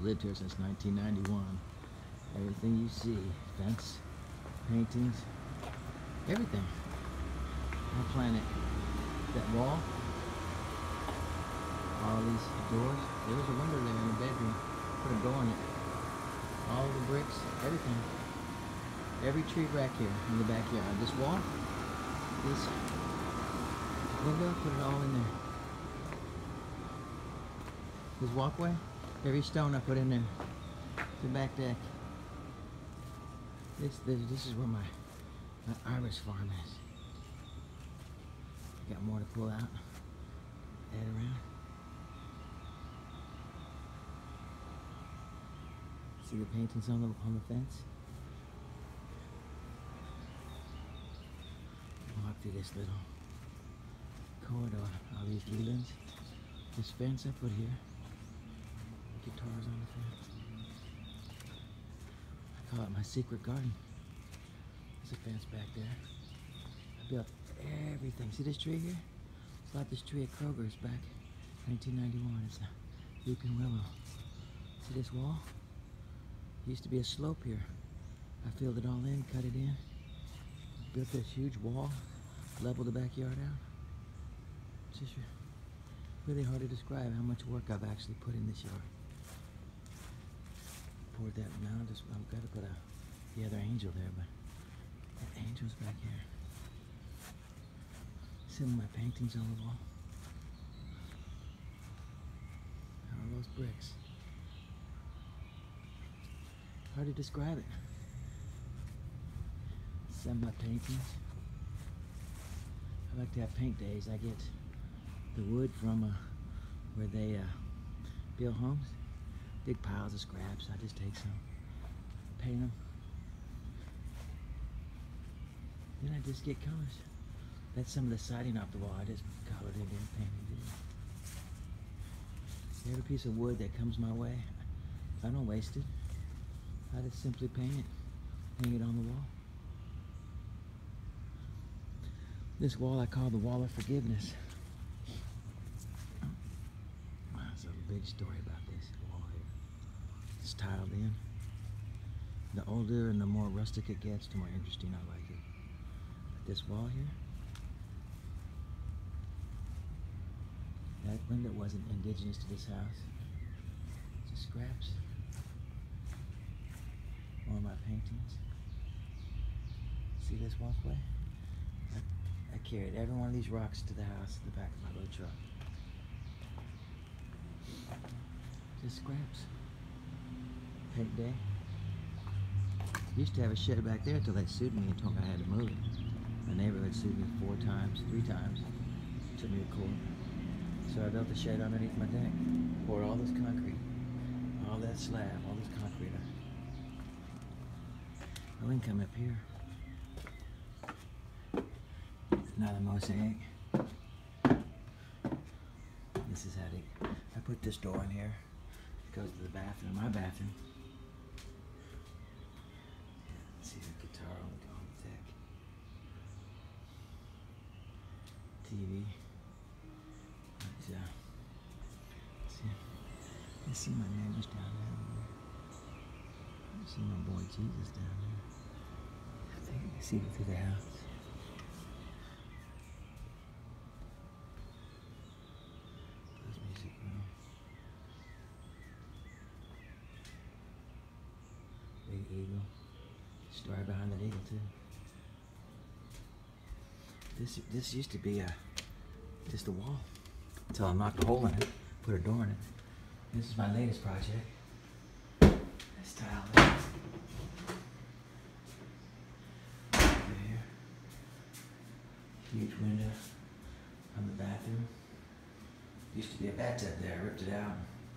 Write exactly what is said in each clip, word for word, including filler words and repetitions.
lived here since nineteen ninety-one. Everything you see, fence, paintings, everything. Our planet. That wall, all these doors. There was a window there in the bedroom. Put a door in it. All the bricks, everything. Every tree back here in the backyard. This wall, this window, put it all in there. This walkway, every stone I put in there. The back deck. This, this, this is where my, my iris farm is. Got more to pull out. Head around. See the paintings on the on the fence? Walk through this little corridor. All these leaves. This fence I put here. Guitars on the fence. I call it my secret garden. There's a fence back there. I built everything. See this tree here? It's like this tree at Kroger's back nineteen ninety-one. It's a weeping willow. See this wall? Used to be a slope here. I filled it all in, cut it in. Built this huge wall, leveled the backyard out. It's just really hard to describe how much work I've actually put in this yard. Poured that now, just I've got to put a, the other angel there, but that angel's back here. Some of my paintings on the wall. All those bricks. Hard to describe it. Some of my paintings. I like to have paint days. I get the wood from uh, where they uh, build homes. Big piles of scraps. I just take some, paint them. Then I just get colors. That's some of the siding off the wall. I just colored it in, painted it. Every piece of wood that comes my way, I don't waste it. I just simply paint it, hang it on the wall. This wall I call the wall of forgiveness. There's a big story about this wall here. It's tiled in. The older and the more rustic it gets, the more interesting I like it. But this wall here, that window wasn't indigenous to this house. Just scraps. More of my paintings. See this walkway? I, I carried every one of these rocks to the house in the back of my little truck. Just scraps. Paint day. Used to have a shed back there until they sued me and told me I had to move it. My neighborhood sued me four times, three times. Took me to court. So I built a shed underneath my deck. Poured all this concrete. All that slab, all this concrete. I can come up here. Another mosaic. This is how they, I put this door in here. It goes to the bathroom, my bathroom. Yeah, see the guitar on the, on the deck. T V. Right, uh, see, I see my neighbors down there. I see my boy Jesus down there. I think I can see it through the house. Blues music room. Big eagle. Story behind that eagle too. This this used to be a just a wall until I knocked a hole in it, put a door in it. This is my latest project. This tile there. There. Huge window on the bathroom. Used to be a bathtub there. I ripped it out.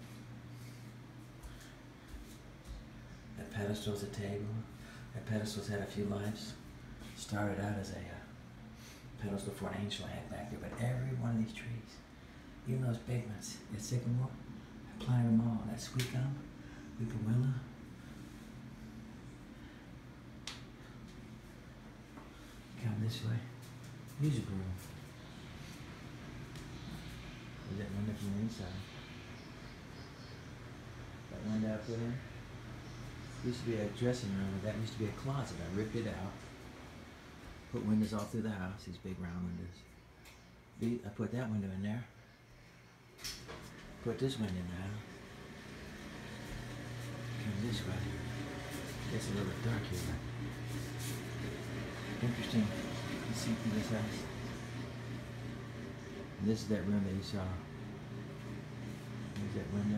That pedestal's a table. That pedestal's had a few lives. Started out as a uh, pedestal for an angel I had back there, but every one of these trees, even those big ones, that sycamore, I planted them all. That sweet gum, weeping willow. Come this way. Music room. There's that window from the inside. But that window I put in. Used to be a dressing room, and that used to be a closet. I ripped it out. Put windows all through the house, these big round windows. Be- I put that window in there. Put this window in the house. Come this way. It's a little bit dark here, but interesting. You see through this house. And this is that room that you saw. There's that window.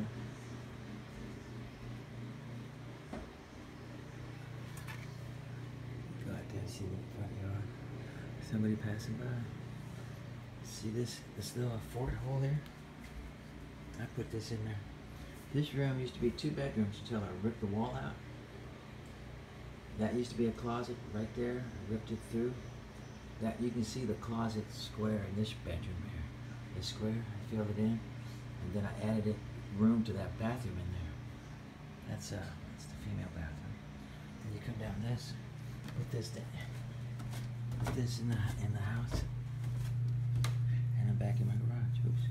Go out there and see the front yard. Somebody passing by. See this this little fort hole there? I put this in there. This room used to be two bedrooms until I ripped the wall out. That used to be a closet right there. I ripped it through. That you can see the closet square in this bedroom here. The square, I filled it in, and then I added it room to that bathroom in there. That's uh, that's the female bathroom. And you come down this, put this down, put this in the in the house, and I'm back in my garage. Oops.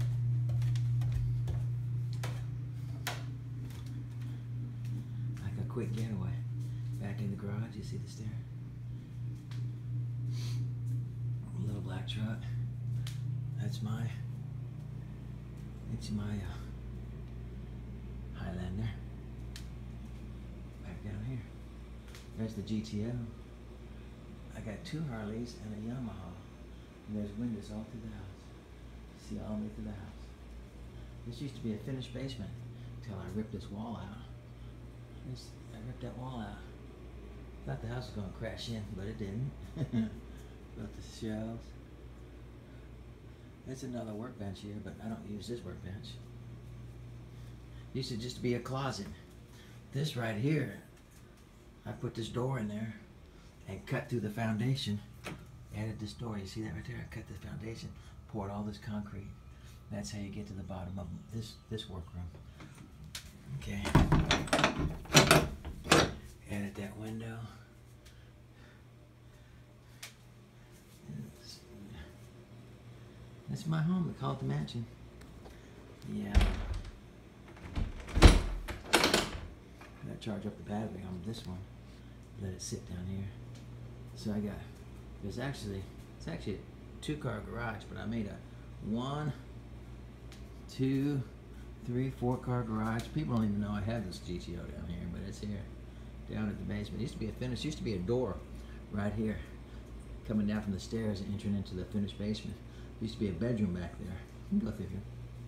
Like a quick getaway. Back in the garage, you see the stair? A little black truck. That's my, it's my uh, Highlander. Back down here. There's the G T O. I got two Harleys and a Yamaha. And there's windows all through the house. See all the way through the house. This used to be a finished basement until I ripped this wall out. This, I ripped that wall out. Thought the house was going to crash in, but it didn't. Built the shelves. There's another workbench here, but I don't use this workbench. Used to just be a closet. This right here, I put this door in there and cut through the foundation. Added this door. You see that right there? I cut the foundation, poured all this concrete. That's how you get to the bottom of this this workroom. Okay. Added that window. That's my home. We call it the mansion. Yeah. Gotta charge up the battery on this one. Let it sit down here. So I got, there's actually, it's actually a two car garage, but I made a one, two, three, four car garage. People don't even know I have this G T O down here, but it's here. Down at the basement. It used to be a finish, used to be a door right here. Coming down from the stairs and entering into the finished basement. Used to be a bedroom back there. You can go through here.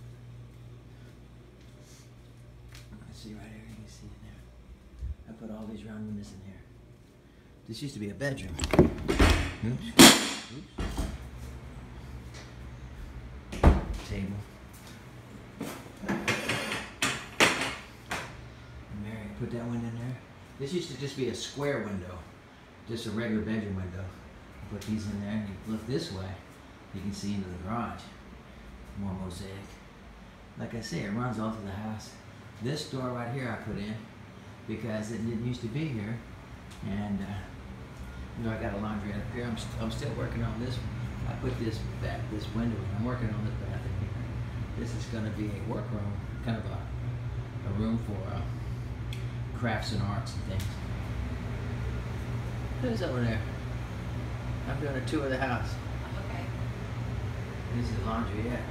I see right here, you can see in there. I put all these round windows in here. This used to be a bedroom. Oops. Oops. Table. Mary, put that window in there. This used to just be a square window. Just a regular bedroom window. Put these in there and you look this way. You can see into the garage. More mosaic. Like I say, it runs all through the house. This door right here I put in because it didn't used to be here. And uh, you know, I got a laundry up here. I'm, st I'm still working on this. I put this back, this window. I'm working on this bathroom here. This is going to be a workroom, kind of a, a room for uh, crafts and arts and things. Who's over there? I'm doing a tour of the house. Okay. This is laundryette.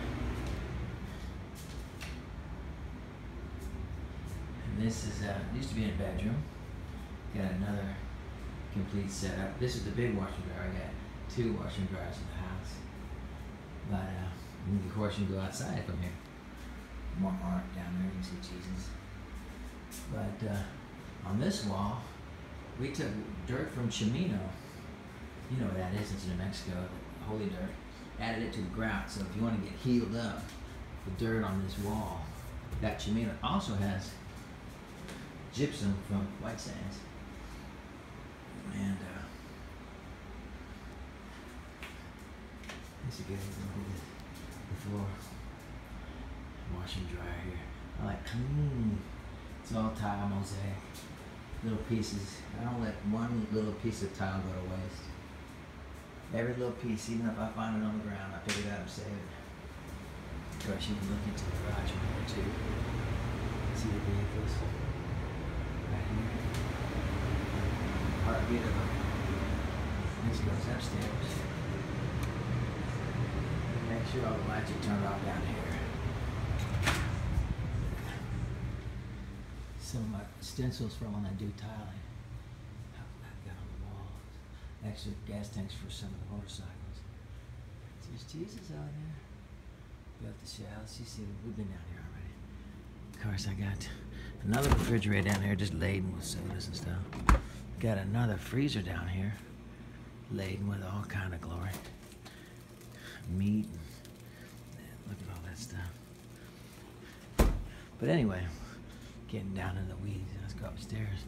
And this is, uh, used to be a bedroom. Got another complete setup. This is the big washer and dryer. I got two washer and dryers in the house. But, uh, and of course you can go outside from here. More art down there, you can see Jesus. But, uh, on this wall, we took dirt from Chimino. You know what that is, it's New Mexico, the holy dirt. Added it to the ground, so if you want to get healed up, the dirt on this wall, that Chimino also has gypsum from White Sands. And, uh, this is good, look at this, the floor. Wash and dryer here. I like clean. It's all tile mosaic. Little pieces. I don't let one little piece of tile go to waste. Every little piece, even if I find it on the ground, I pick it up and save it. Of course, you can look into the garage window too. See the vehicles right here. Heartbeat of them. This goes upstairs. Make sure all the lights are turned off down here. Some of my stencils for when I do tiling. I've got on the walls. Extra gas tanks for some of the motorcycles. There's Jesus out there. Built the shelves. You see, we've been down here already. Of course, I got another refrigerator down here just laden with sodas and stuff. Got another freezer down here laden with all kind of glory. Meat and, and look at all that stuff. But anyway, getting down in the weeds. Let's go upstairs.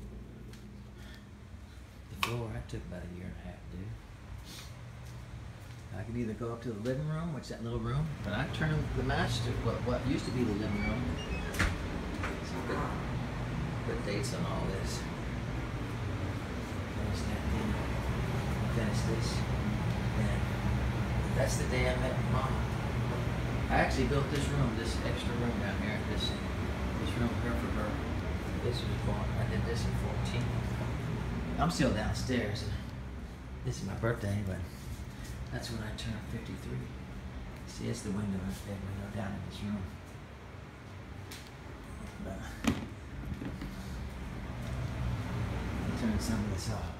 The floor, I took about a year and a half to do. I could either go up to the living room, which is that little room, but I turned the master, what, what used to be the living room. So put, put dates on all this. Finish that thing. Finish this. And that's the day I met Mom. I actually built this room, this extra room down here, this this room here for her. This was born, I did this in fourteen. I'm still downstairs. This is my birthday, but that's when I turned fifty-three. See, it's the window, it's the big window down in this room. But I'll turn some of this off.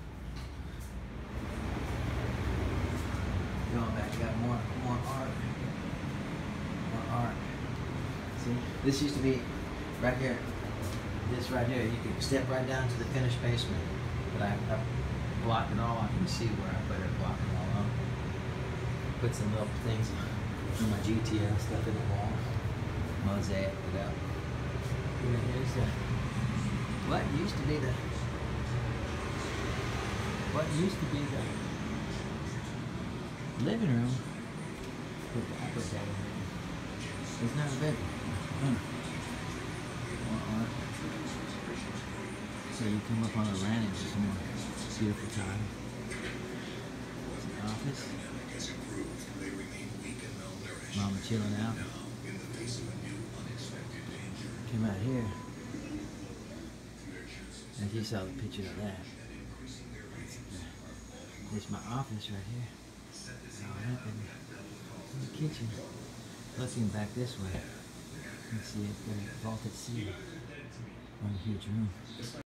Going back, got more, more art. More art. See, this used to be right here. This right here, you can step right down to the finished basement. But I, I blocked it all off. You can see where I put it, blocked it all off. Put some little things from my G T L stuff in the wall. Mosaic it up. Here, here's the, what used to be the, what used to be the living room. Put the, I put that in there. It's not a bedroom. Hmm. More art. So you come up on the landing, there's some more beautiful time. It's an office. Mama chilling out. Came out here. And you saw the picture of that. There's my office right here. All happened in the kitchen. Looking back this way. You can see it's got a vaulted ceiling on a huge room.